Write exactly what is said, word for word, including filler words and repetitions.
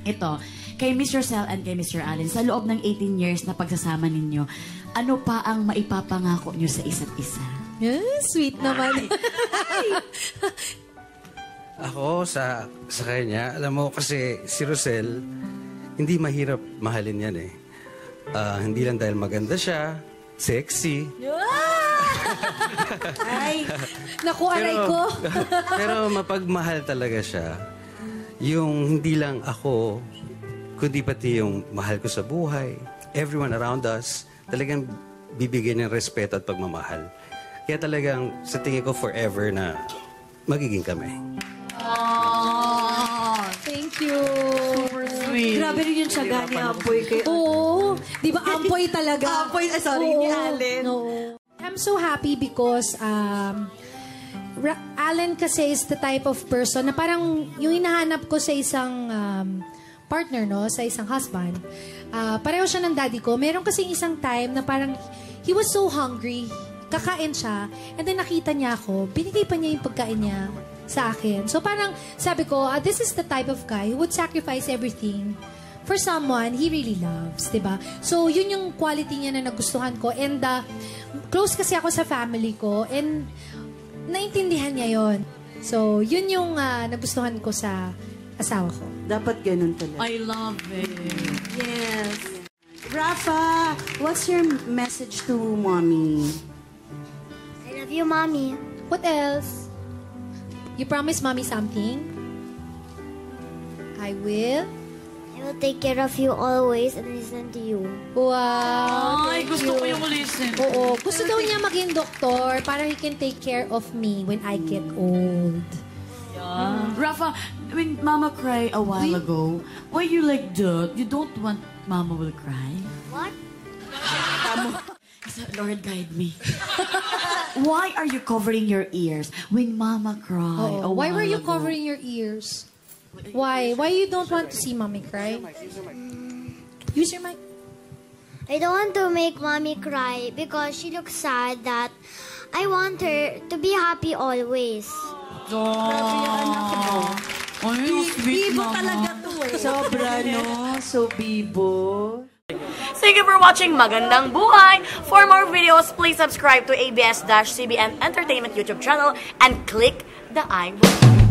Ito, kay Miss Roselle and kay Mister Allen, sa loob ng eighteen years na pagsasama ninyo, ano pa ang maipapangako nyo sa isa't isa? Yeah, sweet naman. Ako, sa, sa kanya, alam mo kasi si Roselle, hindi mahirap mahalin yan eh. Uh, hindi lang dahil maganda siya, sexy. Ay, naku, aray ko. Pero mapagmahal talaga siya. Yung hindi lang ako, kundi pati yung mahal ko sa buhay, everyone around us, talagang bibigyan ng respeto at pagmamahal. Kaya talagang sa tingin ko forever na magiging kami. Aww, thank you. Super sweet. Grabe rin yung tiyaga ni Ampoy kayo. Oo, di ba Ampoy talaga? Ampoy, ah, sorry, Oo, ni Allen. No. I'm so happy because um, Allen kasi is the type of person na parang yung hinahanap ko sa isang um, partner, no, sa isang husband. Uh, pareho siya ng daddy ko. Meron kasi isang time na parang he was so hungry. Kakain siya. And then nakita niya ako. Binigay pa niya yung pagkain niya sa akin. So parang sabi ko, uh, this is the type of guy who would sacrifice everything for someone he really loves. Diba? So yun yung quality niya na nagustuhan ko. And uh, close kasi ako sa family ko. And naintindihan niya yon. So yun yung uh, nagustuhan ko sa asawa ko. Dapat ganun talaga. I love it. Yes. Rafa, what's your message to mommy? I love you, mommy. What else? You promise mommy something? I will. I will take care of you always and listen to you. Wow. Ay, gusto ko yung listen. Oo. Gusto daw niya maging doktor para he can take care of me when I get old. Yeah. Rafa, when Mama cried a while Wait. ago, why you like that? You don't want Mama will cry? What? Lord, guide me. Why are you covering your ears when Mama cried? Oo. a Why were while you ago? covering your ears? Why? Why you don't want to see mommy cry? Use your mic. I don't want to make mommy cry because she looks sad that I want her to be happy always. Grabe yung anak mo. Ay, sweet Bibo Mama. talaga to eh. Sobra, no? So bibo. Thank you for watching Magandang Buhay. For more videos, please subscribe to A B S C B N Entertainment YouTube channel and click the iWant.